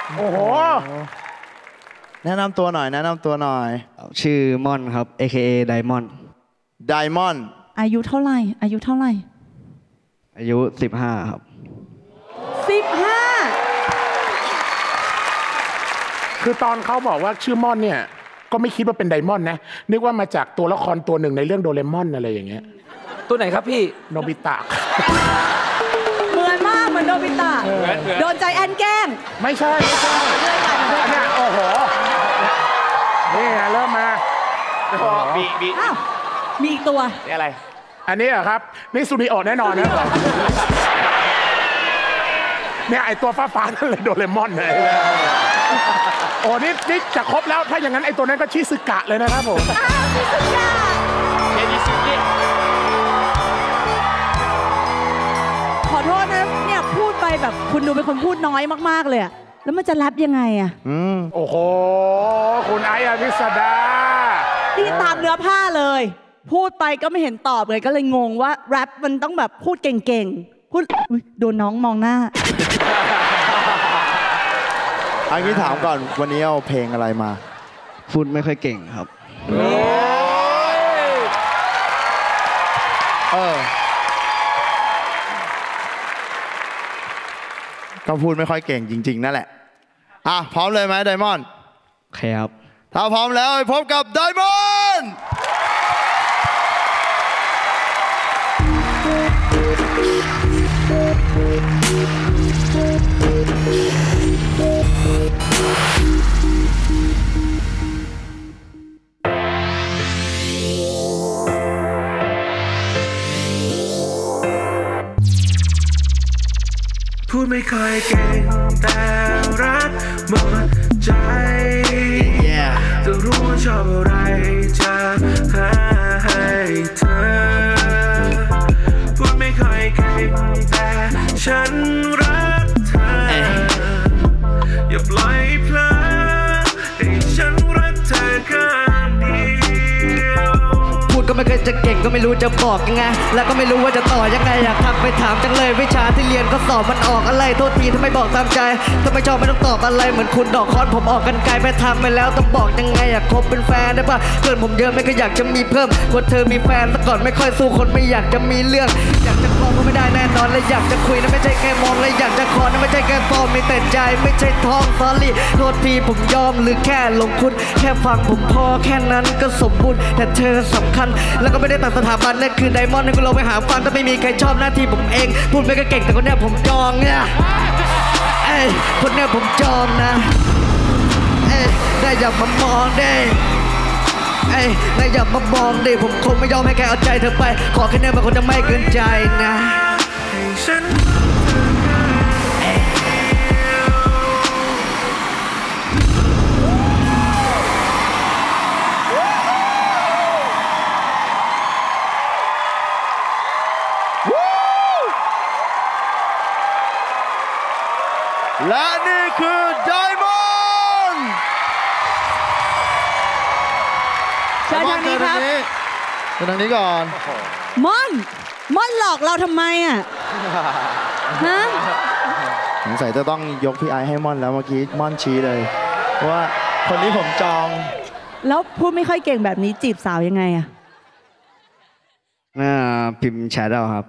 โอ้โหแนะนำตัวหน่อยชื่อม่อนครับ AKA ไดมอนด์อายุเท่าไหร่อายุ 15ครับ 15 คือตอนเขาบอกว่าชื่อม่อนเนี่ยก็ไม่คิดว่าเป็นไดมอนด์นะนึกว่ามาจากตัวละครตัวหนึ่งในเรื่องโดเรมอนอะไรอย่างเงี้ยตัวไหนครับพี่โนบิตะเหมือนมากเหมือนโนบิตะโดนใจแอนแกล้งไม่ใช่เนี่ยโอ้โหนี่เริ่มมาอ้าวมีอีกตัวนี่อะไรอันนี้อะครับนี่ซูนิโอแน่นอนนะเนี่ยไอตัวฟ้านั่นเลยโดเรมอนเลยโอ้นี่จะครบแล้วถ้าอย่างนั้นไอตัวนั้นก็ชิซึกะเลยนะครับผมชิซึกะขอโทษนะเนี่ยพูดไปแบบคุณดูเป็นคนพูดน้อยมากๆเลยอะแล้วมันจะแรปยังไงอะโอ้โหคุณไอ้อภิสดาที่ตามเนื้อผ้าเลยพูดไปก็ไม่เห็นตอบเลยก็เลยงงว่าแรปมันต้องแบบพูดเก่งๆพูดโดนน้องมองหน้าอันนี้ถามก่อนวันนี้เอาเพลงอะไรมาพูดไม่ค่อยเก่งครับก็พูดไม่ค่อยเก่งจริงๆนั่นแหละพร้อมเลยไหมไดมอนด์ครับถ้าพร้อมแล้วพบกับไดมอนด์พูดไม่ค่อยเก่งแต่รักหมดใจจะรู้ว่าชอบอะไรจะหาให้เธอพูดไม่ค่อยเก่งแต่ฉันรักเธออย่าปล่อยเพลินให้ฉันรักเธอข้างเดียวพูดก็ไม่เคยจะเก่งก็ไม่รู้จะบอกยังไงแล้วก็ไม่รู้ว่าจะต่อยังไงอยากทักไปถามจังเลยวิชาที่เรียนก็สอบมันออกอะไรโทษทีถ้าไม่บอกตามใจถ้าไม่ชอบไม่ต้องตอบอะไรเหมือนคุณดอกคอนผมออกกันไกลไปทำไปแล้วต้องบอกยังไงอยากคบเป็นแฟนได้ปะเพื่อนผมเยอะไม่ก็อยากจะมีเพิ่มว่าเธอมีแฟนแต่ก่อนไม่ค่อยสู้คนไม่อยากจะมีเรื่องอยากจะคอก็ไม่ได้แน่นอนและอยากจะคุยนะไม่ใช่แค่มองและอยากจะคอนะไม่ใช่แค่ฟอร์มมีแต่ใจไม่ใช่ท้องซอรี่โทษทีผมยอมหรือแค่ลงคุณแค่ฟังผมพอแค่นั้นก็สมบูรณ์แต่เธอสำคัญแล้วก็ไม่ได้ตัดสถาบันนั่นคือไดมอนด์ให้กูลงไปหาฟังถ้าไม่มีใครชอบหน้าที่ผมเองพูดไม่ก็เก่งแต่คนเนี้ยผมจองเนี่ยคนเนี้ยผมจองนะได้อย่ามามองได้ได้อย่ามามองดิผมคงไม่ยอมให้แกเอาใจเธอไปขอแค่เนี้ยมันคงจะไม่เกินใจนะและนี่คือไดมอนด์เชิญทางนี้ครับเชิญทางนี้ก่อนม่อนหลอกเราทำไมอ่ะฮะสงสัยจะต้องยกพี่ไอให้ม่อนแล้วเมื่อกี้ม่อนชี้เลยว่าคนนี้ผมจองแล้วพูดไม่ค่อยเก่งแบบนี้จีบสาวยังไงอ่ะพิมพ์แชทเอาครับ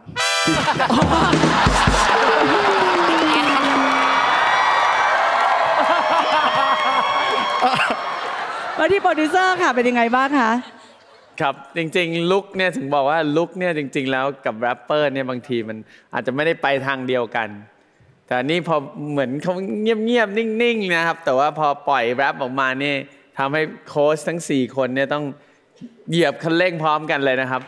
มาที่โปรดิวเซอร์ค่ะเป็นยังไงบ้างคะครับจริงๆลุคเนี่ยถึงบอกว่าลุคเนี่ยจริงๆแล้วกับแรปเปอร์เนี่ยบางทีมันอาจจะไม่ได้ไปทางเดียวกันแต่นี่พอเหมือนเขาเงียบๆนิ่งๆนะครับแต่ว่าพอปล่อยแรปออกมานี่ทำให้โค้ชทั้ง4คนเนี่ยต้องเหยียบคันเร่งพร้อมกันเลยนะครับ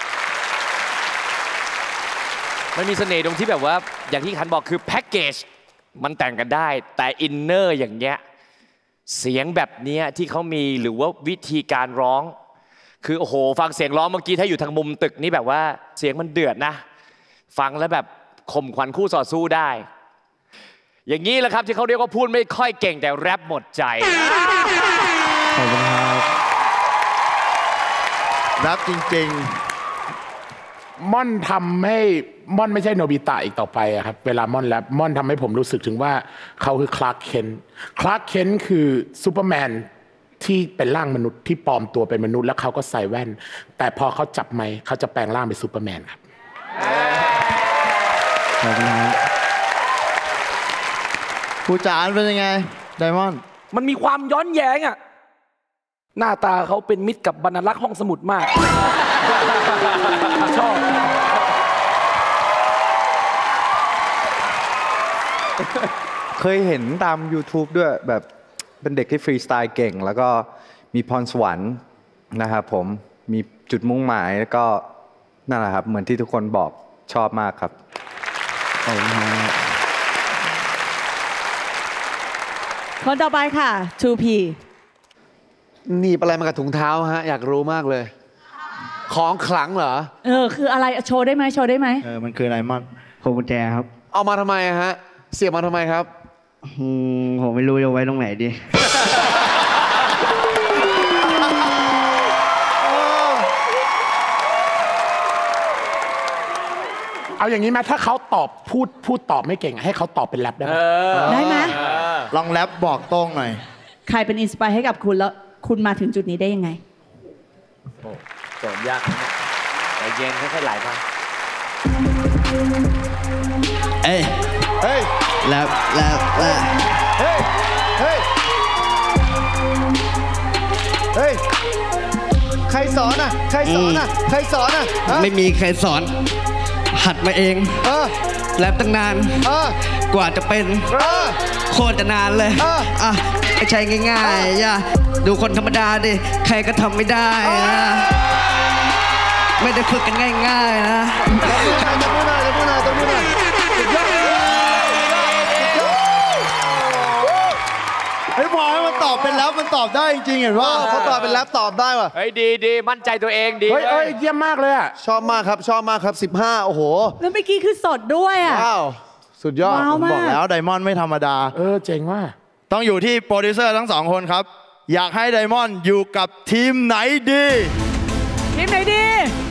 มันมีเสน่ห์ตรงที่แบบว่าอย่างที่คันบอกคือแพ็กเกจมันแต่งกันได้แต่อินเนอร์อย่างเงี้ยเสียงแบบนี้ที่เขามีหรือว่าวิธีการร้องคือโอ้โหฟังเสียงร้องเมื่อกี้ถ้าอยู่ทางมุมตึกนี่แบบว่าเสียงมันเดือดนะฟังแล้วแบบข่มขวัญคู่ต่อสู้ได้อย่างนี้แหละครับที่เขาเรียกว่าพูดไม่ค่อยเก่งแต่แรปหมดใจขอบคุณครับแรปจริงๆม่อนทำให้ม่อนไม่ใช่โนบิตะอีกต่อไปอะครับเวลาม่อนแรปม่อนทำให้ผมรู้สึกถึงว่าเขาคือคลาร์กเคนต์คลาร์กเคนต์คือซูเปอร์แมนที่เป็นร่างมนุษย์ที่ปลอมตัวเป็นมนุษย์แล้วเขาก็ใส่แว่นแต่พอเขาจับไมค์เขาจะแปลงร่างเป็นซูเปอร์แมนครับขอบคุณครับครูจ๋าเป็นยังไงไดมอนด์มันมีความย้อนแย้งอ่ะหน้าตาเขาเป็นมิตรกับบรรลักษ์ห้องสมุดมากชอบเคยเห็นตาม YouTube ด้วยแบบเป็นเด็กที่ฟรีสไตล์เก่งแล้วก็มีพรสวรรค์นะครับผมมีจุดมุ่งหมายแล้วก็นั่นแหละครับเหมือนที่ทุกคนบอกชอบมากครับขอบคุณครับคนต่อไปค่ะ 2P หนีบอะไรมากับถุงเท้าฮะอยากรู้มากเลย ของขลังเหรอคืออะไรโชว์ได้ไหมโชว์ได้ไหมมันคืออะไรมั่งพวงกุญแจครับเอามาทำไมฮะเสียบมาทำไมครับผมไม่รู้จะไว้ตรงไหนดีเอาอย่างนี้ไหมถ้าเขาตอบพูดตอบไม่เก่งให้เขาตอบเป็นแรปได้ไหมได้ไหมลองแรปบอกโต้งหน่อยใครเป็นอินสไปร์ให้กับคุณแล้วคุณมาถึงจุดนี้ได้ยังไงโอ้โจทย์ยากนะใจเย็นค่อยๆไหลมาเฮ้ยแรปเฮ้ยใครสอนอ่ะใครสอนอ่ะใครสอนอ่ะไม่มีใครสอนหัดมาเองแรปตั้งนานกว่าจะเป็นโคตรจะนานเลยไม่ใช่ง่ายๆอย่าดูคนธรรมดาดิใครก็ทำไม่ได้นะไม่ได้ฝึกกันง่ายๆนะจะพูดหน่อยไอ้บอยมันตอบเป็นแล้วมันตอบได้จริงๆเห็นว่าเขาตอบเป็นแล้วตอบได้ว่ะเฮ้ยดีมั่นใจตัวเองดีเฮ้ยเยี่ยมมากเลยอ่ะชอบมากครับ15โอ้โหแล้วเมื่อกี้คือสดด้วยอ่ะว้าวสุดยอดผมบอกแล้วไดมอนด์ไม่ธรรมดาเจ๋งว่ะต้องอยู่ที่โปรดิวเซอร์ทั้งสองคนครับอยากให้ไดมอนด์อยู่กับทีมไหนดีทีมไหนดี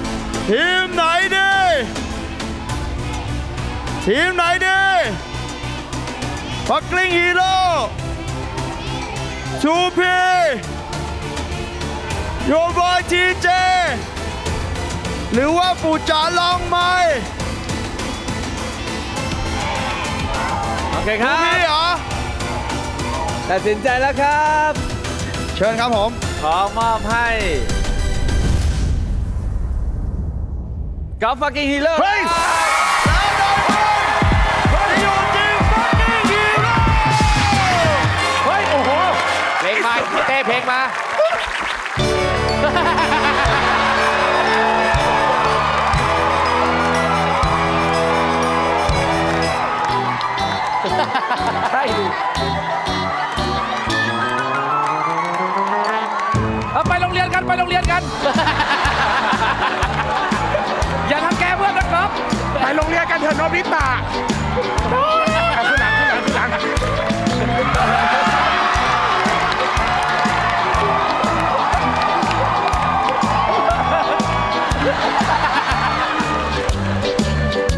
ฟักกิ้งฮีโร่2P โยบอยทีเจหรือว่าปู่จ๋าลองไหมโอเคครับพี่เหรอตัดสินใจแล้วครับเชิญครับผมขอมอบให้กับ Fucking Hero เฮ้ยอยู่จริง Fucking Hero เฮ้ยโอ้โหเพลงมาเต้เพลงมาใช่ดิไปโรงเรียนกันอย่าทำแกเพื่อนนะครับไปโรงเรียนกันเถอะโนบิตะขึ้นหลัง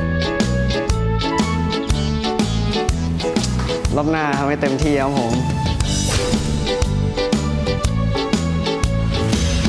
รอบหน้าทำให้เต็มที่ครับผม